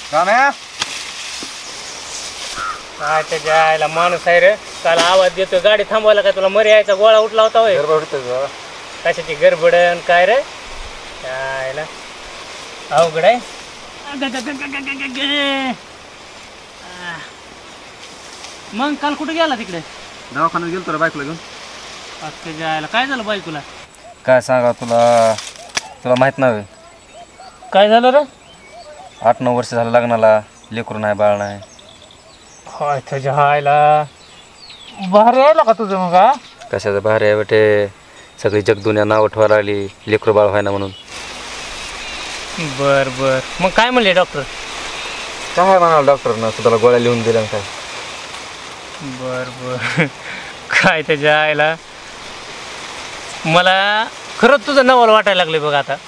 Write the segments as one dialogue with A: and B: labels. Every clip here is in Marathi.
A: राम्या
B: काय त्याच्या आईला माणूस आहे रे. काल आवाज देतोय गाडी थांबवायला, काय तुला मरी यायचा गोळा उठला होता होय? कशाची गडबडन काय रे आईला अवघड आहे. मग काल कुठे गेला तिकडे?
A: दवाखान्यात गेलो तर बायकोला घेऊन.
B: त्याच्या आईला काय झालं बायकोला?
A: काय सांगा तुला माहित नाही.
B: काय झालं रे?
A: 8-9 वर्ष झालं लग्नाला, लेकरू नाही बाळ नाही.
B: होय त्याच्या आईला भारी यायला का तुझं मग?
A: कशाचं बाहेर आहे बेटे, सगळी जगदुनिया नाव ठेवायला लागली लेकरू बाळ व्हायना म्हणून.
B: बर बर मग काय म्हणले डॉक्टर?
A: काय म्हणाल डॉक्टरनं, तुला गोळ्या लिहून दिल्या काय?
B: बर बर काय त्याच्या आईला मला खरंच तुझं नवल वाटायला लागले बघ आता.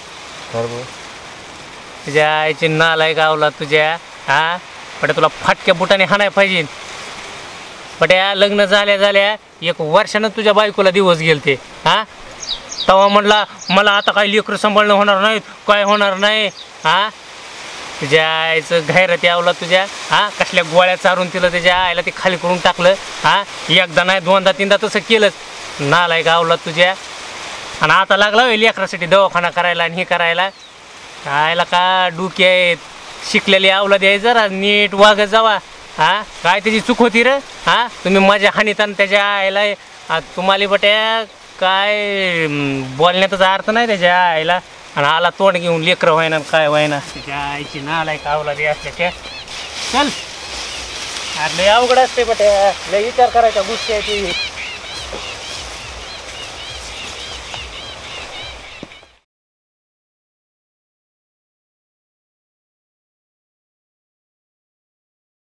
B: तुझ्या आईची नालायक गावला तुझ्या. हा पण तुला फाटक्या बुटाने हाणाय पाहिजे. बट्या लग्न झाल्या 1 वर्षानं तुझ्या बायकोला दिवस गेलते. हा तेव्हा म्हटला मला आता काही लेकरं सांभाळणं होणार नाहीत, काय होणार नाही. हा तुझ्या आईचं घैरत यावला तुझ्या. हा कसल्या गोळ्या चारून तिला त्याच्या आईला ते खाली करून टाकलं. हा एकदा नाही 2दा 3दा तसं केलंच. नालायक गावला तुझ्या. आणि आता लागला लेकरासाठी दवाखाना करायला आणि हे करायला. आयला का डुकी आहेत. शिकलेली अवलाद आहे, जरा नीट वागत जावा. हा काय त्याची चूक होती रे? हा तुम्ही माझ्या हानीत आणि त्याच्या आईला तुम्हाला बट्या काय बोलण्याचाच अर्थ नाही त्याच्या आईला. आणि आला तोंड घेऊन लेकरं व्हायना काय व्हायना. त्याच्या आईची नालायक अवलाद असल्याच्या. चल अरे लय अवघड असते बट्या, लय विचार करायच्या गोष्टी आहे ती.